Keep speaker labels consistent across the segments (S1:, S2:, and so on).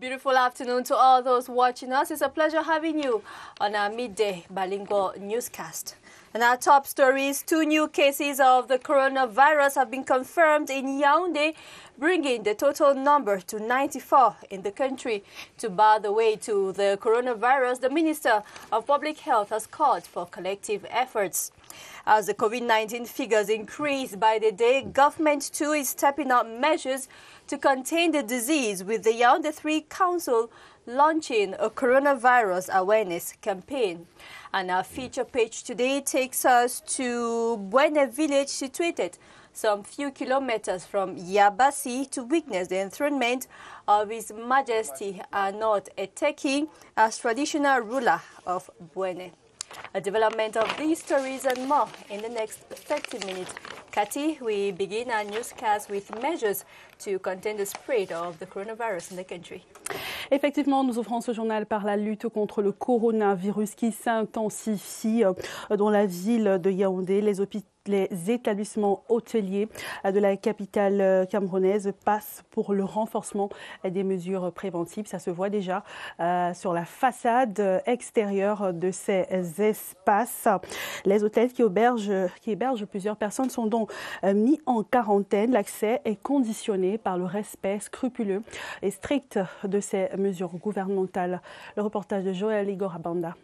S1: beautiful afternoon to all those watching us. It's a pleasure having you on our midday bilingual newscast. And our top stories, 2 new cases of the coronavirus have been confirmed in Yaoundé, bringing the total number to 94 in the country. To bar the way to the coronavirus, the Minister of Public Health has called for collective efforts. As the COVID-19 figures increase by the day, government too is stepping up measures to contain the disease, with the Yaoundé 3 Council launching a coronavirus awareness campaign. And our feature page today takes us to Bwene village, situated some few kilometers from Yabassi, to witness the enthronement of His Majesty Arnaud Eteki as traditional ruler of Bwene. A development of these stories and more in the next 30 minutes. Cathy, we begin our newscast with measures to contain the spread of the coronavirus in the country.
S2: Effectivement, nous ouvrons ce journal par la lutte contre le coronavirus qui s'intensifie dans la ville de Yaoundé. Les établissements hôteliers de la capitale camerounaise passent pour le renforcement des mesures préventives. Ça se voit déjà sur la façade extérieure de ces espaces. Les hôtels qui hébergent plusieurs personnes sont donc mis en quarantaine. L'accès est conditionné par le respect scrupuleux et strict de ces mesures gouvernementales. Le reportage de Joël Igor Abanda.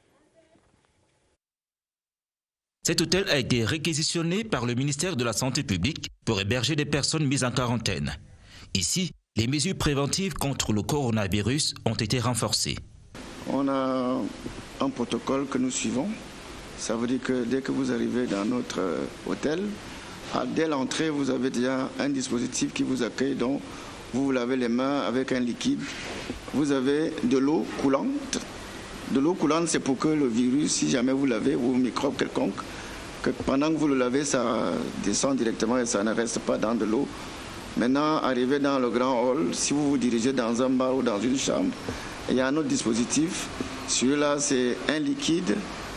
S3: Cet hôtel a été réquisitionné par le ministère de la Santé publique pour héberger des personnes mises en quarantaine. Ici, les mesures préventives contre le coronavirus ont été renforcées.
S4: On a un protocole que nous suivons. Ça veut dire que dès que vous arrivez dans notre hôtel, dès l'entrée, vous avez déjà un dispositif qui vous accueille, dont vous vous lavez les mains avec un liquide. Vous avez de l'eau coulante. De l'eau coulante, c'est pour que le virus, si jamais vous l'avez, ou un microbe quelconque, que pendant que vous le lavez, ça descend directement et ça ne reste pas dans de l'eau. Maintenant, arrivé dans le grand hall, si vous vous dirigez dans un bar ou dans une chambre, il y a un autre dispositif. Celui-là, c'est un liquide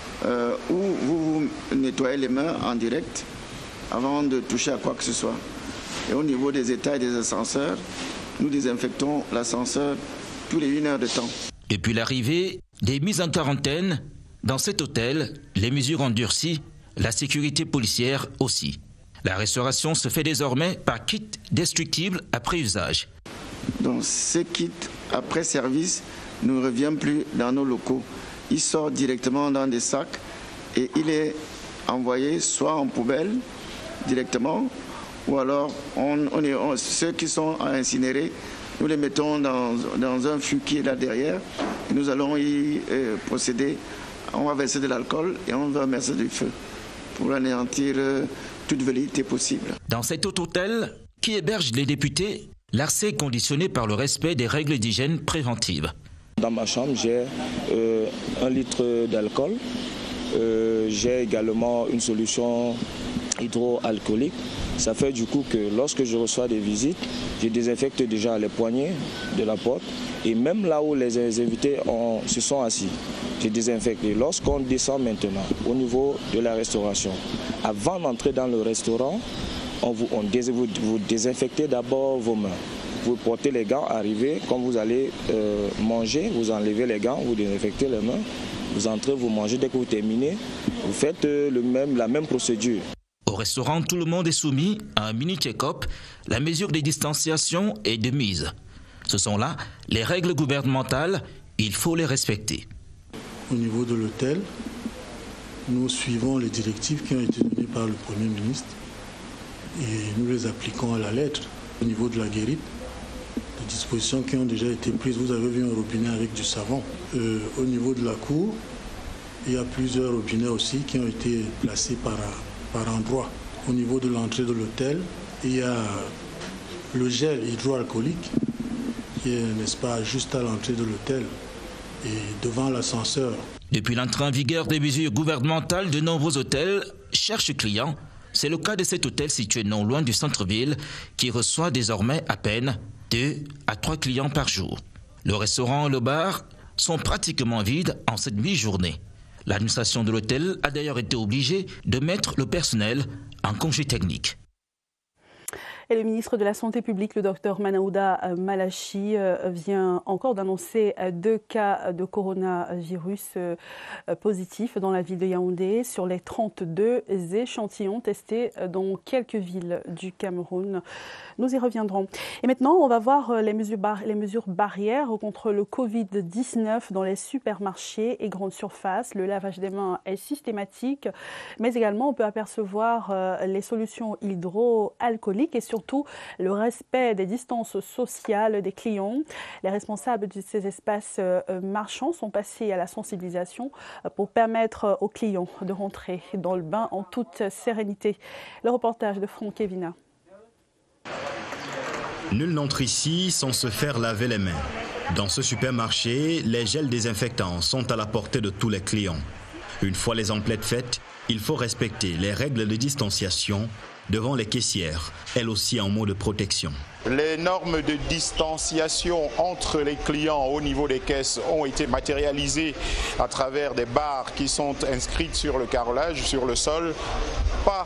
S4: où vous vous nettoyez les mains en direct avant de toucher à quoi que ce soit. Et au niveau des étages et des ascenseurs, nous désinfectons l'ascenseur tous les 1 heure de temps.
S3: Depuis l'arrivée des mises en quarantaine, dans cet hôtel, les mesures ont durci, la sécurité policière aussi. La restauration se fait désormais par kit destructible après usage.
S4: Donc ce kit après service ne revient plus dans nos locaux. Il sort directement dans des sacs et il est envoyé soit en poubelle directement, ou alors ceux qui sont à incinérer, nous les mettons dans un fût qui est là derrière et nous allons y procéder. On va verser de l'alcool et on va verser du feu pour anéantir toute velléité possible.
S3: Dans cet autre hôtel qui héberge les députés, l'accès est conditionné par le respect des règles d'hygiène préventives.
S5: Dans ma chambre, j'ai 1 litre d'alcool. J'ai également une solution hydroalcoolique. Ça fait du coup que lorsque je reçois des visites, je désinfecte déjà les poignées de la porte et même là où les invités se sont assis, je désinfecte. Et lorsqu'on descend maintenant au niveau de la restauration, avant d'entrer dans le restaurant, vous désinfectez d'abord vos mains. Vous portez les gants, arrivez, quand vous allez manger, vous enlevez les gants, vous désinfectez les mains, vous entrez, vous mangez, dès que vous terminez, vous faites la même procédure.
S3: Au restaurant, tout le monde est soumis à un mini check-up. La mesure de distanciation est de mise. Ce sont là les règles gouvernementales, il faut les respecter.
S6: Au niveau de l'hôtel, nous suivons les directives qui ont été données par le Premier ministre et nous les appliquons à la lettre. Au niveau de la guérite, les dispositions qui ont déjà été prises, vous avez vu un robinet avec du savon. Au niveau de la cour, il y a plusieurs robinets aussi qui ont été placés par endroit. Au niveau de l'entrée de l'hôtel, il y a le gel hydroalcoolique qui est, n'est-ce pas, juste à l'entrée de l'hôtel et devant l'ascenseur.
S3: Depuis l'entrée en vigueur des mesures gouvernementales, de nombreux hôtels cherchent clients. C'est le cas de cet hôtel situé non loin du centre-ville qui reçoit désormais à peine 2 à 3 clients par jour. Le restaurant et le bar sont pratiquement vides en cette mi-journée. L'administration de l'hôtel a d'ailleurs été obligée de mettre le personnel en congé technique.
S2: Et le ministre de la Santé publique, le docteur Manaouda Malachi, vient encore d'annoncer 2 cas de coronavirus positifs dans la ville de Yaoundé sur les 32 échantillons testés dans quelques villes du Cameroun. Nous y reviendrons. Et maintenant, on va voir les mesures barrières contre le Covid-19 dans les supermarchés et grandes surfaces. Le lavage des mains est systématique, mais également on peut apercevoir les solutions hydroalcooliques et surtout le respect des distances sociales des clients. Les responsables de ces espaces marchands sont passés à la sensibilisation pour permettre aux clients de rentrer dans le bain en toute sérénité. Le reportage de Franck Evina.
S7: Nul n'entre ici sans se faire laver les mains. Dans ce supermarché, les gels désinfectants sont à la portée de tous les clients. Une fois les emplettes faites, il faut respecter les règles de distanciation devant les caissières, elles aussi en mode protection.
S8: Les normes de distanciation entre les clients au niveau des caisses ont été matérialisées à travers des barres qui sont inscrites sur le carrelage, sur le sol. Pas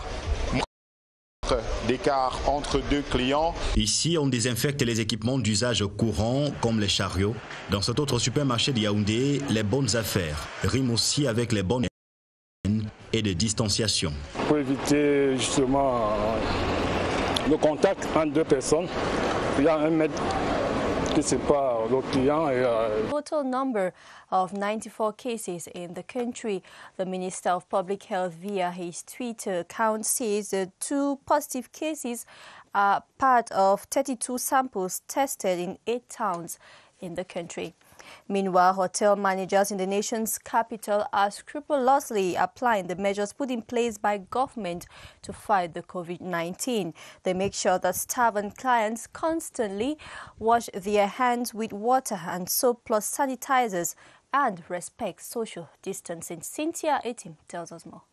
S8: d'écart entre 2 clients.
S7: Ici, on désinfecte les équipements d'usage courant comme les chariots. Dans cet autre supermarché de Yaoundé, les bonnes affaires riment aussi avec les bonnes et de distanciation.
S9: Pour éviter justement le contact entre 2 personnes, il y a 1 mètre qui sépare le client et
S1: Total number of 94 cases in the country. The Minister of Public Health via his Twitter account says the 2 positive cases are part of 32 samples tested in 8 towns in the country. Meanwhile, hotel managers in the nation's capital are scrupulously applying the measures put in place by government to fight the COVID-19. They make sure that staff and clients constantly wash their hands with water and soap plus sanitizers and respect social distancing. Cynthia Etim tells us more.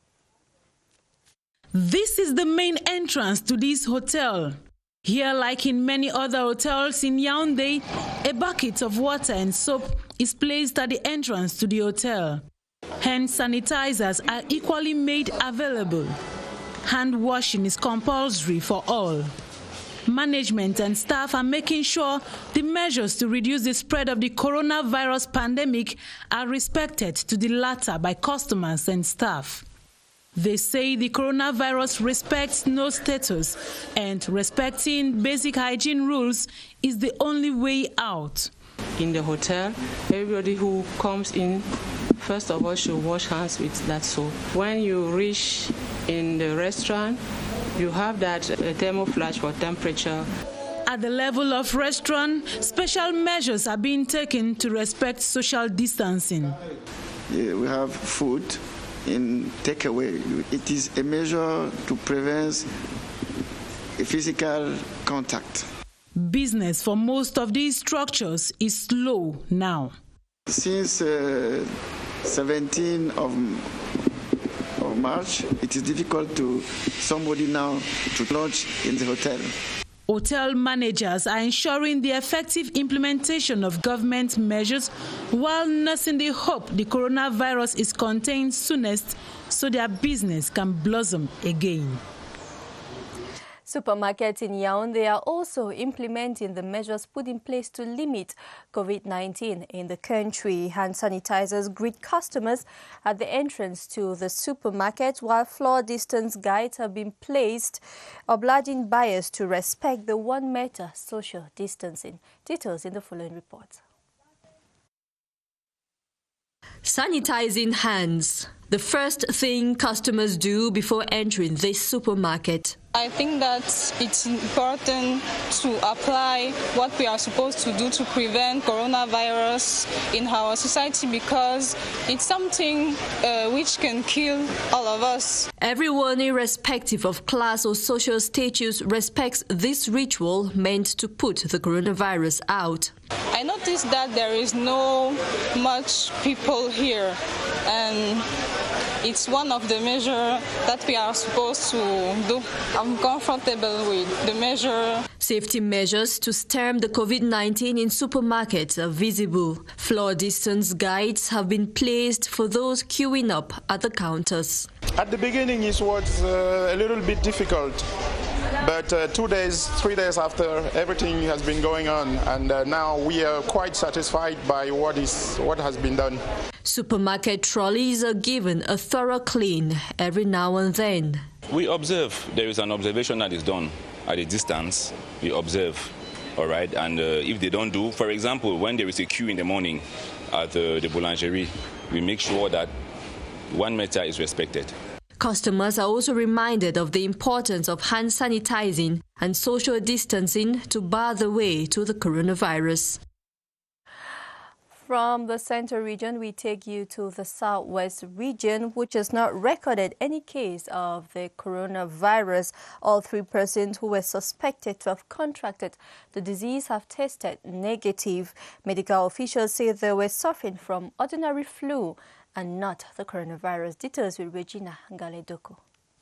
S10: This is the main entrance to this hotel. Here, like in many other hotels in Yaoundé, a bucket of water and soap is placed at the entrance to the hotel. Hand sanitizers are equally made available. Hand washing is compulsory for all. Management and staff are making sure the measures to reduce the spread of the coronavirus pandemic are respected to the latter by customers and staff. They say the coronavirus respects no status, and respecting basic hygiene rules is the only way out.
S11: In the hotel, everybody who comes in, first of all, should wash hands with that soap. When you reach in the restaurant, you have that thermoflash for temperature.
S10: At the level of restaurant, special measures are being taken to respect social distancing.
S4: Yeah, we have food in takeaway. It is a measure to prevent a physical contact.
S10: Business for most of these structures is slow now.
S4: Since 17th of March, it is difficult to somebody now to lodge in the hotel.
S10: Hotel managers are ensuring the effective implementation of government measures while nursing the hope the coronavirus is contained soonest so their business can blossom again.
S1: Supermarkets in Yaoundé are also implementing the measures put in place to limit COVID-19 in the country. Hand sanitizers greet customers at the entrance to the supermarket, while floor distance guides have been placed, obliging buyers to respect the 1 meter social distancing. Details in the following report. Sanitizing hands, the first thing customers do before entering this supermarket.
S12: I think that it's important to apply what we are supposed to do to prevent coronavirus in our society, because it's something which can kill all of us.
S1: Everyone, irrespective of class or social status, respects this ritual meant to put the coronavirus out.
S12: I noticed that there is no much people here, and it's one of the measures that we are supposed to do. I'm comfortable with the measure.
S1: Safety measures to stem the COVID-19 in supermarkets are visible. Floor distance guides have been placed for those queuing up at the counters.
S8: At the beginning it was a little bit difficult But 2 days, 3 days after, everything has been going on, and now we are quite satisfied by what has been done.
S1: Supermarket trolleys are given a thorough clean every now and then.
S13: We observe. There is an observation that is done at a distance. We observe, all right? And if they don't do, for example, when there is a queue in the morning at the boulangerie, we make sure that 1 meter is respected.
S1: Customers are also reminded of the importance of hand sanitizing and social distancing to bar the way to the coronavirus. From the Central region, we take you to the Southwest region, which has not recorded any case of the coronavirus. All 3 persons who were suspected to have contracted the disease have tested negative. Medical officials say they were suffering from ordinary flu and not the coronavirus. Details with Regina Ngaledoko.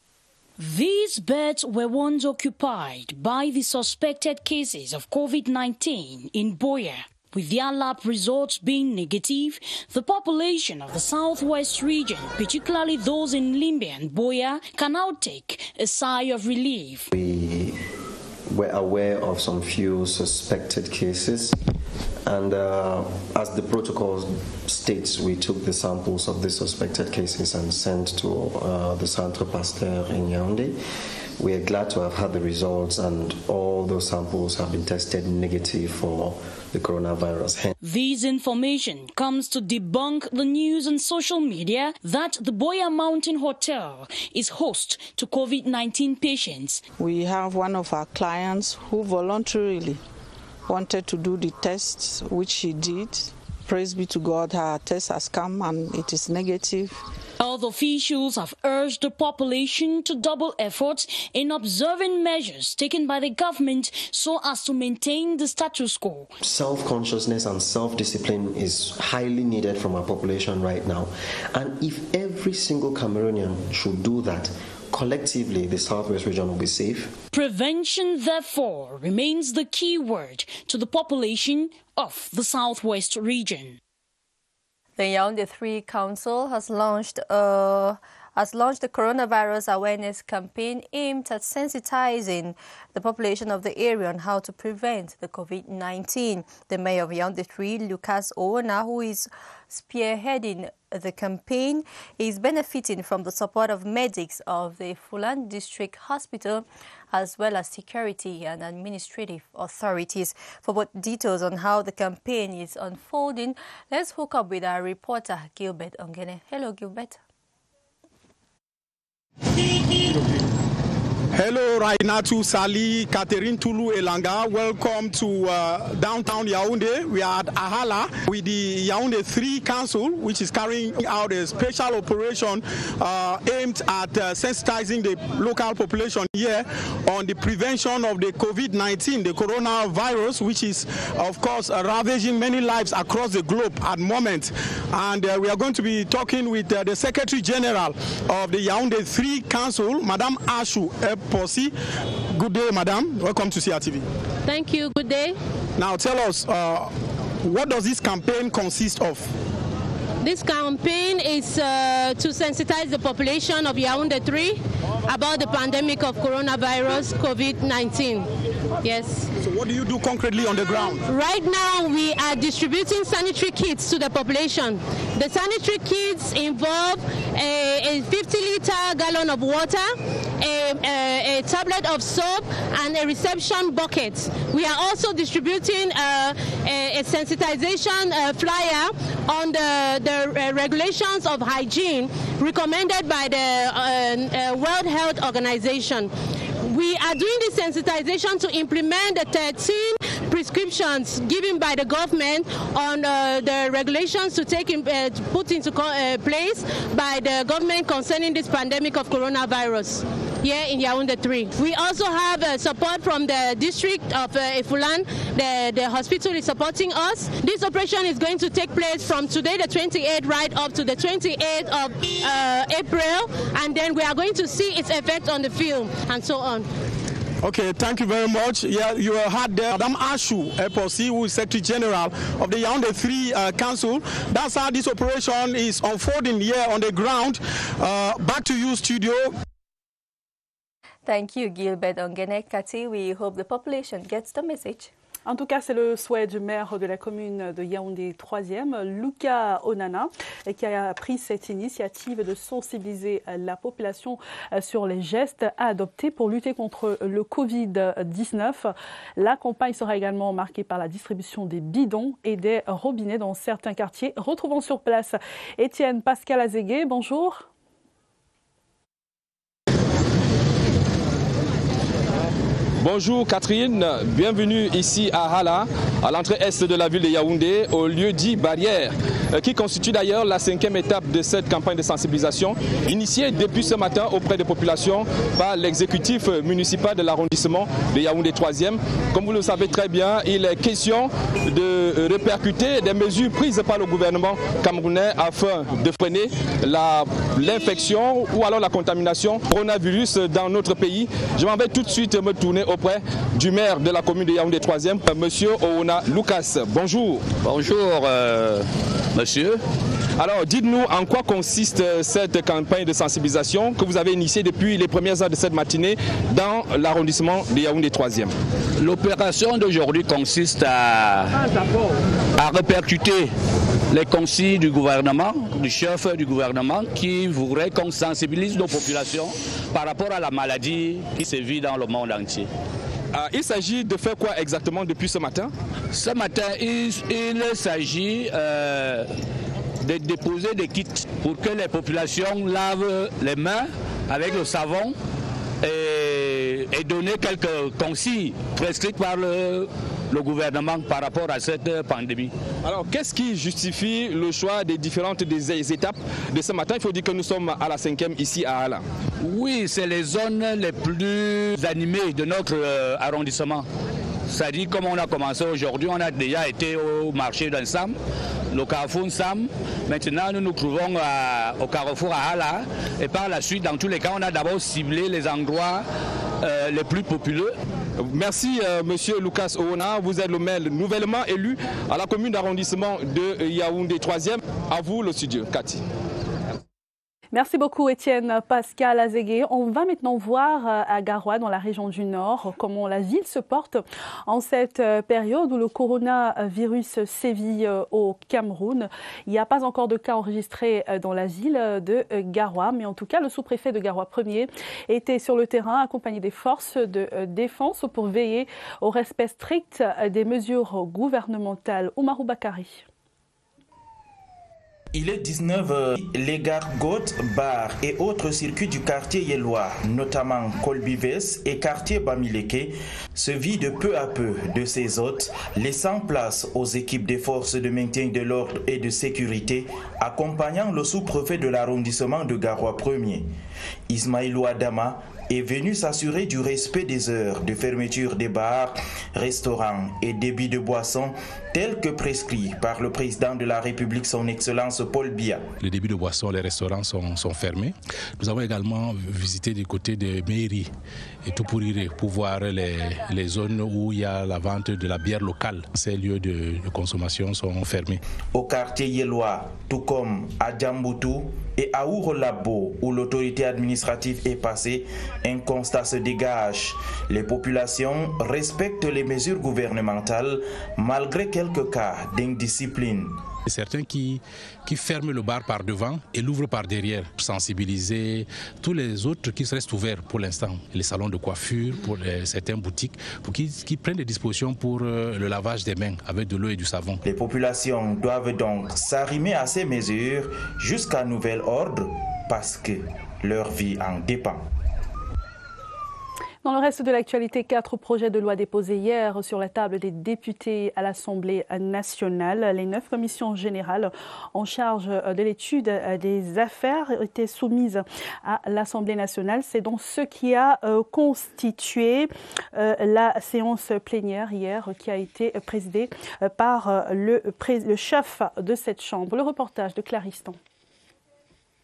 S14: These beds were once occupied by the suspected cases of COVID-19 in Buea. With their lab results being negative, the population of the Southwest region, particularly those in Limbe and Buea, can now take a sigh of relief.
S15: We were aware of some few suspected cases, and as the protocol states, we took the samples of the suspected cases and sent to the Centre Pasteur in Yaoundé. We are glad to have had the results, and all those samples have been tested negative for the coronavirus.
S14: This information comes to debunk the news on social media that the Buea Mountain Hotel is host to COVID-19 patients.
S16: We have one of our clients who voluntarily wanted to do the tests, which she did. Praise be to God, her test has come and it is negative.
S14: Health officials have urged the population to double efforts in observing measures taken by the government so as to maintain the status quo.
S15: Self-consciousness and self-discipline is highly needed from our population right now. And if every single Cameroonian should do that, collectively, the Southwest region will be safe.
S14: Prevention, therefore, remains the key word to the population of the Southwest region.
S1: The Yaoundé 3 Council has launched the coronavirus awareness campaign aimed at sensitizing the population of the area on how to prevent the COVID-19. The mayor of Yaoundé 3, Lucas Owona, who is spearheading the campaign, is benefiting from the support of medics of the Fulan District Hospital, as well as security and administrative authorities. For more details on how the campaign is unfolding, let's hook up with our reporter, Gilbert Ongene. Hello, Gilbert.
S17: Hello, Rainatu Sali, Catherine Tulu Elanga. Welcome to downtown Yaoundé. We are at Ahala with the Yaoundé 3 Council, which is carrying out a special operation aimed at sensitizing the local population here on the prevention of the COVID-19, the coronavirus, which is, of course, ravaging many lives across the globe at the moment. And we are going to be talking with the Secretary General of the Yaoundé 3 Council, Madame Ashu Posi. Good day, madam. Welcome to CRTV.
S18: Thank you. Good day.
S17: Now, tell us, what does this campaign consist of?
S18: This campaign is to sensitize the population of Yaoundé 3 about the pandemic of coronavirus, COVID-19. Yes.
S17: So what do you do concretely on the ground?
S18: Right now, we are distributing sanitary kits to the population. The sanitary kits involve a 50-liter gallon of water, a tablet of soap, and a reception bucket. We are also distributing a sensitization flyer on the regulations of hygiene recommended by the World Health Organization. We are doing this sensitization to implement the 13 prescriptions given by the government on the regulations to put into place by the government concerning this pandemic of coronavirus here in Yaoundé 3. We also have support from the district of Ifulan. The hospital is supporting us. This operation is going to take place from today, the 28th, right up to the 28th of April, and then we are going to see its effect on the field and so on.
S17: Okay, thank you very much. Yeah, you heard there Madame Ashu Eposi, who is Secretary General of the Yaoundé 3 Council. That's how this operation is unfolding here on the ground. Back to you, studio.
S1: Thank you, Gilbert Onguene. Cathy, we hope the population gets the message.
S2: En tout cas, c'est le souhait du maire de la commune de Yaoundé 3e, Lucas Onana, qui a pris cette initiative de sensibiliser la population sur les gestes à adopter pour lutter contre le Covid-19. La campagne sera également marquée par la distribution des bidons et des robinets dans certains quartiers. Retrouvons sur place Étienne Pascal Azégué. Bonjour.
S19: Bonjour Catherine, bienvenue ici à Hala, à l'entrée est de la ville de Yaoundé, au lieu dit Barrière, qui constitue d'ailleurs la 5e étape de cette campagne de sensibilisation, initiée depuis ce matin auprès des populations par l'exécutif municipal de l'arrondissement de Yaoundé 3e. Comme vous le savez très bien, il est question de répercuter des mesures prises par le gouvernement camerounais afin de freiner l'infection ou alors la contamination coronavirus dans notre pays. Je m'en vais tout de suite me tourner auprès du maire de la commune de Yaoundé 3e, monsieur Oona Lucas. Bonjour.
S20: Bonjour, monsieur.
S19: Alors, dites-nous en quoi consiste cette campagne de sensibilisation que vous avez initiée depuis les premières heures de cette matinée dans l'arrondissement de Yaoundé 3e.
S20: L'opération d'aujourd'hui consiste à répercuter les consignes du gouvernement, du chef du gouvernement, qui voudrait qu'on sensibilise nos populations par rapport à la maladie qui sévit dans le monde entier.
S19: Il s'agit de faire quoi exactement depuis ce matin?
S20: Ce matin, il s'agit de déposer des kits pour que les populations lavent les mains avec le savon et donner quelques consignes prescrites par le gouvernement par rapport à cette pandémie.
S19: Alors, qu'est-ce qui justifie le choix des différentes étapes de ce matin? Il faut dire que nous sommes à la 5e ici à Hala.
S20: Oui, c'est les zones les plus animées de notre arrondissement. C'est-à-dire, comme on a commencé aujourd'hui, on a déjà été au marché d'Ensam, le carrefour Nsam. Maintenant, nous nous trouvons au carrefour à Hala. Et par la suite, dans tous les cas, on a d'abord ciblé les endroits les plus populeux.
S19: Merci, monsieur Lucas Oona. Vous êtes le maire nouvellement élu à la commune d'arrondissement de Yaoundé 3e. À vous, le studio. Cathy.
S2: Merci beaucoup Étienne Pascal Azégué. On va maintenant voir à Garoua, dans la région du Nord, comment la ville se porte en cette période où le coronavirus sévit au Cameroun. Il n'y a pas encore de cas enregistrés dans la ville de Garoua, mais en tout cas le sous-préfet de Garoua 1er était sur le terrain accompagné des forces de défense pour veiller au respect strict des mesures gouvernementales. Oumarou Bakari.
S21: Il est 19h. Les gargotes, bars et autres circuits du quartier yélois, notamment Kolbives et quartier Bamileke, se vident peu à peu de ses hôtes, laissant place aux équipes des forces de maintien de l'ordre et de sécurité, accompagnant le sous-préfet de l'arrondissement de Garoua 1er. Ismaïlou Adama est venu s'assurer du respect des heures de fermeture des bars, restaurants et débits de boissons tels que prescrits par le président de la République, son Excellence Paul Biya.
S22: Les débits de boissons, les restaurants sont fermés. Nous avons également visité du côté des mairies et tout pour voir les zones où il y a la vente de la bière locale. Ces lieux de consommation sont fermés.
S21: Au quartier yélois, tout comme à Djamboutou et à Ouro-Labo, où l'autorité administrative est passée, un constat se dégage. Les populations respectent les mesures gouvernementales malgré quelques cas d'indiscipline.
S22: Certains qui ferment le bar par devant et l'ouvrent par derrière, pour sensibiliser tous les autres qui restent ouverts pour l'instant. Les salons de coiffure, pour certaines boutiques, pour qu'ils prennent des dispositions pour le lavage des mains avec de l'eau et du savon.
S21: Les populations doivent donc s'arrimer à ces mesures jusqu'à nouvel ordre parce que leur vie en dépend.
S2: Dans le reste de l'actualité, 4 projets de loi déposés hier sur la table des députés à l'Assemblée nationale. Les 9 commissions générales en charge de l'étude des affaires étaient soumises à l'Assemblée nationale. C'est donc ce qui a constitué la séance plénière hier qui a été présidée par le chef de cette chambre. Le reportage de Clariston.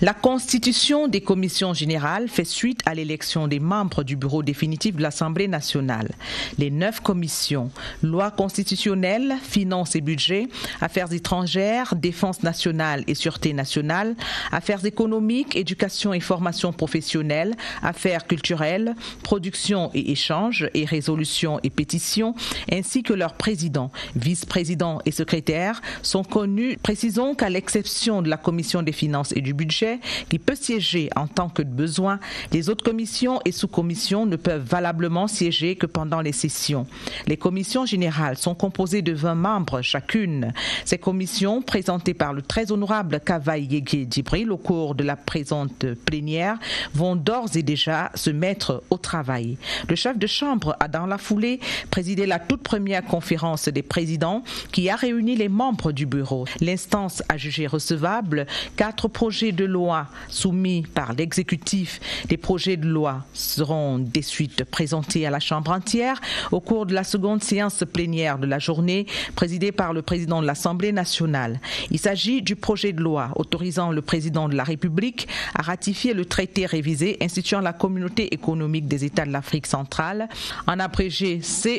S5: La constitution des commissions générales fait suite à l'élection des membres du bureau définitif de l'Assemblée nationale. Les 9 commissions, loi constitutionnelle, finances et budget, affaires étrangères, défense nationale et sûreté nationale, affaires économiques, éducation et formation professionnelle, affaires culturelles, production et échange et résolution et pétition, ainsi que leurs présidents, vice-présidents et secrétaires sont connus. Précisons qu'à l'exception de la commission des finances et du budget, qui peut siéger en tant que de besoin, les autres commissions et sous-commissions ne peuvent valablement siéger que pendant les sessions. Les commissions générales sont composées de 20 membres chacune. Ces commissions, présentées par le très honorable Kavaï Yégué Djibril au cours de la présente plénière, vont d'ores et déjà se mettre au travail. Le chef de chambre a dans la foulée présidé la toute première conférence des présidents qui a réuni les membres du bureau. L'instance a jugé recevable 4 projets de loi soumis par l'exécutif. Les projets de loi seront de suite présentés à la Chambre entière au cours de la seconde séance plénière de la journée, présidée par le président de l'Assemblée nationale. Il s'agit du projet de loi autorisant le président de la République à ratifier le traité révisé instituant la Communauté économique des États de l'Afrique centrale, en abrégé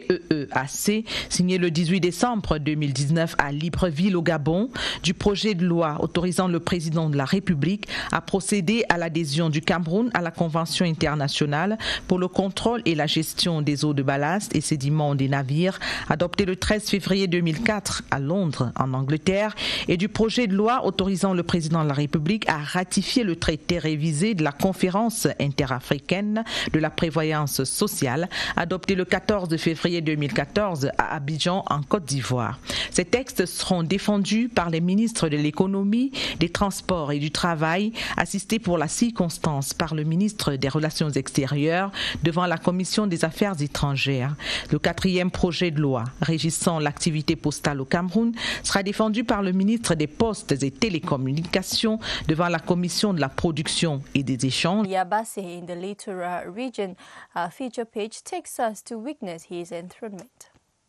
S5: CEEAC, signé le 18 décembre 2019 à Libreville au Gabon, du projet de loi autorisant le président de la République à procéder à l'adhésion du Cameroun à la Convention internationale pour le contrôle et la gestion des eaux de ballast et sédiments des navires, adopté le 13 février 2004 à Londres, en Angleterre, et du projet de loi autorisant le président de la République à ratifier le traité révisé de la Conférence interafricaine de la prévoyance sociale, adopté le 14 février 2014 à Abidjan, en Côte d'Ivoire. Ces textes seront défendus par les ministres de l'économie, des transports et du travail, assisté pour la circonstance par le ministre des Relations extérieures devant la Commission des Affaires étrangères. Le 4e projet de loi régissant l'activité postale au Cameroun sera défendu par le ministre des Postes et Télécommunications devant la Commission de la Production et des Échanges.
S1: Yabase in the Littoral region, our feature page takes us to witness his enthronement.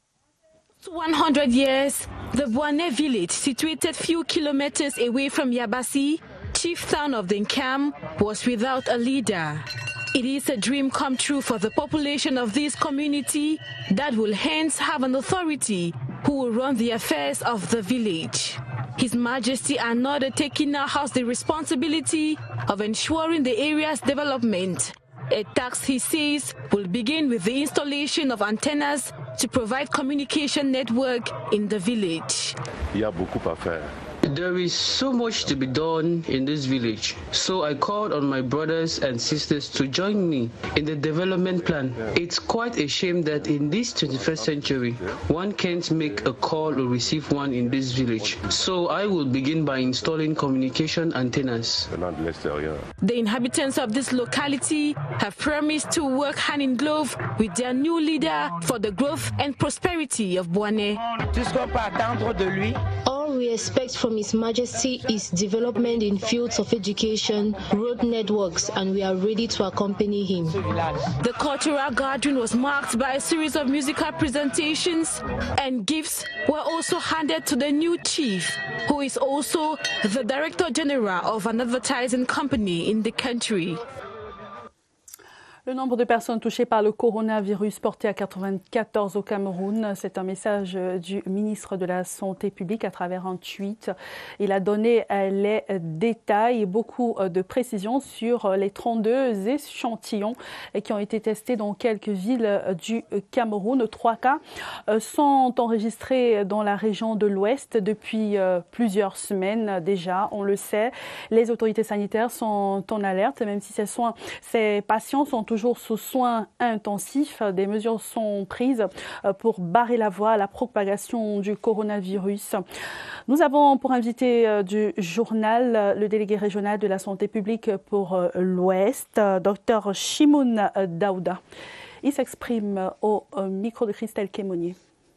S10: 100 years, the Boane village, situated few kilometers away from Yabase, chief town of the Nkam, was without a leader. It is a dream come true for the population of this community that will hence have an authority who will run the affairs of the village. His Majesty Another Taking now has the responsibility of ensuring the area's development. A task, he says, will begin with the installation of antennas to provide communication network in the village.
S6: Il y a beaucoup à faire.
S23: There is so much to be done in this village, so I called on my brothers and sisters to join me in the development plan. It's quite a shame that in this 21st century, one can't make a call or receive one in this village. So I will begin by installing communication antennas.
S10: The inhabitants of this locality have promised to work hand in glove with their new leader for the growth and prosperity of Boane.
S24: All we expect from His Majesty is development in fields of education, road networks, and we are ready to accompany him.
S10: The cultural gathering was marked by a series of musical presentations, and gifts were also handed to the new chief, who is also the Director General of an advertising company in the country.
S2: Le nombre de personnes touchées par le coronavirus porté à 94 au Cameroun, c'est un message du ministre de la Santé publique à travers un tweet. Il a donné les détails et beaucoup de précisions sur les 32 échantillons qui ont été testés dans quelques villes du Cameroun. 3 cas sont enregistrés dans la région de l'Ouest depuis plusieurs semaines déjà, on le sait. Les autorités sanitaires sont en alerte, même si ces patients sont toujours sous soins intensifs. Des mesures sont prises pour barrer la voie à la propagation du coronavirus. Nous avons pour invité du journal le délégué régional de la santé publique pour l'Ouest, Dr Chimoun Daouda. Il s'exprime au micro de Christelle Kémonier.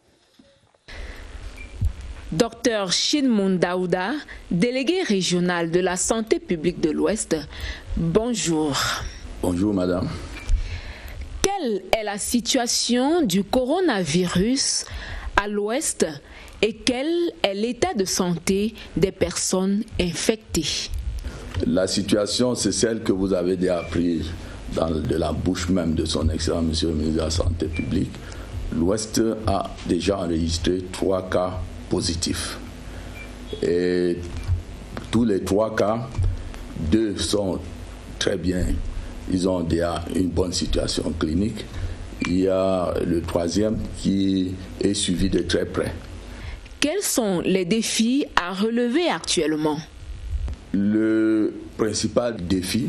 S25: Dr Chimoun Daouda, délégué régional de la santé publique de l'Ouest, bonjour.
S26: Bonjour madame.
S25: Quelle est la situation du coronavirus à l'Ouest et quel est l'état de santé des personnes infectées?
S3: La situation, c'est celle que vous avez déjà apprise de la bouche même de son excellent monsieur le ministre de la Santé publique. L'Ouest a déjà enregistré 3 cas positifs. Et tous les 3 cas, 2 sont très bien, ils ont déjà une bonne situation clinique. Il y a le 3e qui est suivi de très près.
S25: Quels sont les défis à relever actuellement?
S3: Le principal défi,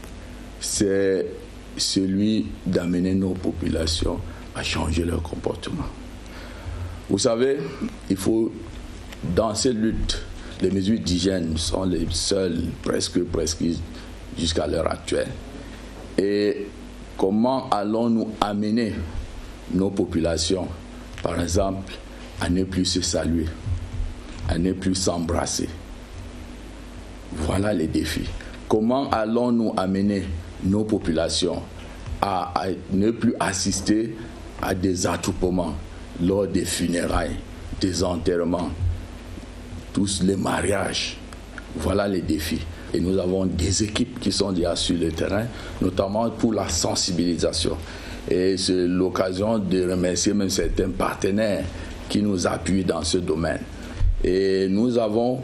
S3: c'est celui d'amener nos populations à changer leur comportement. Vous savez, il faut, dans cette lutte, les mesures d'hygiène sont les seules presque prescrites jusqu'à l'heure actuelle. Et comment allons-nous amener nos populations, par exemple, à ne plus se saluer, à ne plus s'embrasser? Voilà les défis. Comment allons-nous amener nos populations à ne plus assister à des attroupements lors des funérailles, des enterrements, tous les mariages? Voilà les défis. Et nous avons des équipes qui sont déjà sur le terrain, notamment pour la sensibilisation. Et c'est l'occasion de remercier même certains partenaires qui nous appuient dans ce domaine. Et nous avons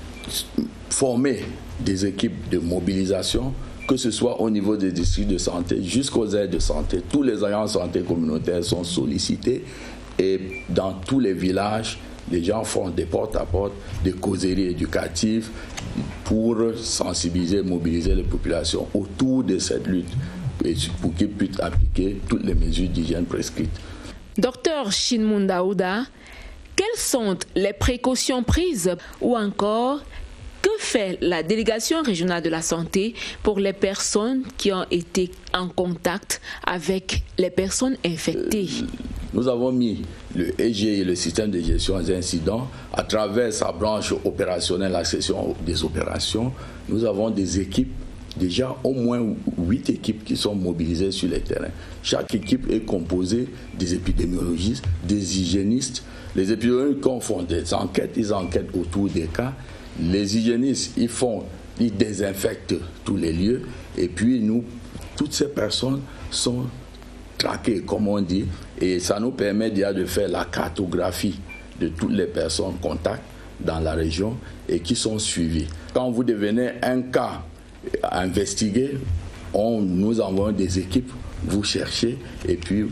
S3: formé des équipes de mobilisation, que ce soit au niveau des districts de santé jusqu'aux aires de santé. Tous les agents de santé communautaires sont sollicités et dans tous les villages, les gens font des porte-à-porte, des causeries éducatives pour sensibiliser et mobiliser les populations autour de cette lutte pour qu'ils puissent appliquer toutes les mesures d'hygiène prescrites.
S25: Docteur Shinmun Daouda, quelles sont les précautions prises ou encore que fait la délégation régionale de la santé pour les personnes qui ont été en contact avec les personnes infectées?
S3: Nous avons mis le EGI, le système de gestion des incidents, à travers sa branche opérationnelle, la section des opérations. Nous avons des équipes, déjà au moins 8 équipes qui sont mobilisées sur les terrains. Chaque équipe est composée des épidémiologistes, des hygiénistes. Les épidémiologistes font des enquêtes, ils enquêtent autour des cas. Les hygiénistes, ils désinfectent tous les lieux. Et puis nous, toutes ces personnes sont traquées, comme on dit. Et ça nous permet déjà de faire la cartographie de toutes les personnes contacts dans la région et qui sont suivies. Quand vous devenez un cas à investiguer, nous envoyons des équipes, vous cherchez et puis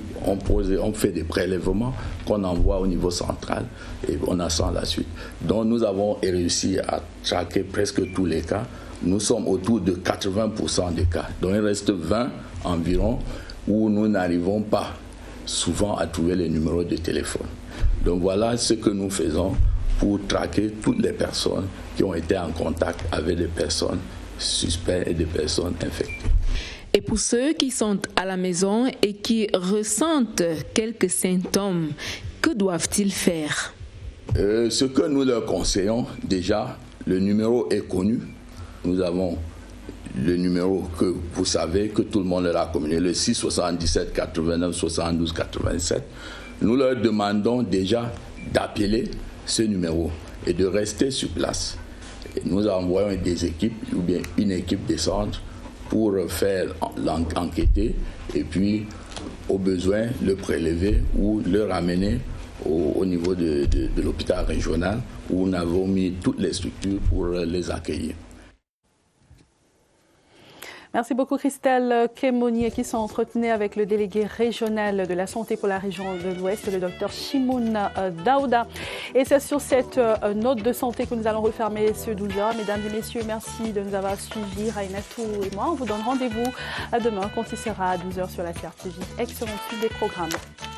S3: on fait des prélèvements qu'on envoie au niveau central et on attend la suite. Donc nous avons réussi à traquer presque tous les cas. Nous sommes autour de 80% des cas. Donc il reste 20 environ où nous n'arrivons pas souvent à trouver les numéros de téléphone. Donc voilà ce que nous faisons pour traquer toutes les personnes qui ont été en contact avec des personnes suspectes et des personnes infectées.
S25: Et pour ceux qui sont à la maison et qui ressentent quelques symptômes, que doivent-ils faire?
S3: Ce que nous leur conseillons, déjà, le numéro est connu. Nous avons le numéro que vous savez, que tout le monde leur a communiqué, le 677 89 72 87. Nous leur demandons déjà d'appeler ce numéro et de rester sur place. Et nous envoyons des équipes ou bien une équipe de centre pour faire l'enquêter et puis au besoin le prélever ou le ramener au niveau de l'hôpital régional où nous avons mis toutes les structures pour les accueillir.
S2: Merci beaucoup Christelle Kémonier qui s'entretenait avec le délégué régional de la santé pour la région de l'Ouest, le docteur Shinmun Daouda. Et c'est sur cette note de santé que nous allons refermer ce 12h. Mesdames et messieurs, merci de nous avoir suivis. Rainatou et moi, on vous donne rendez-vous à demain quand il sera à 12h sur la CRTV. Excellente suite des programmes.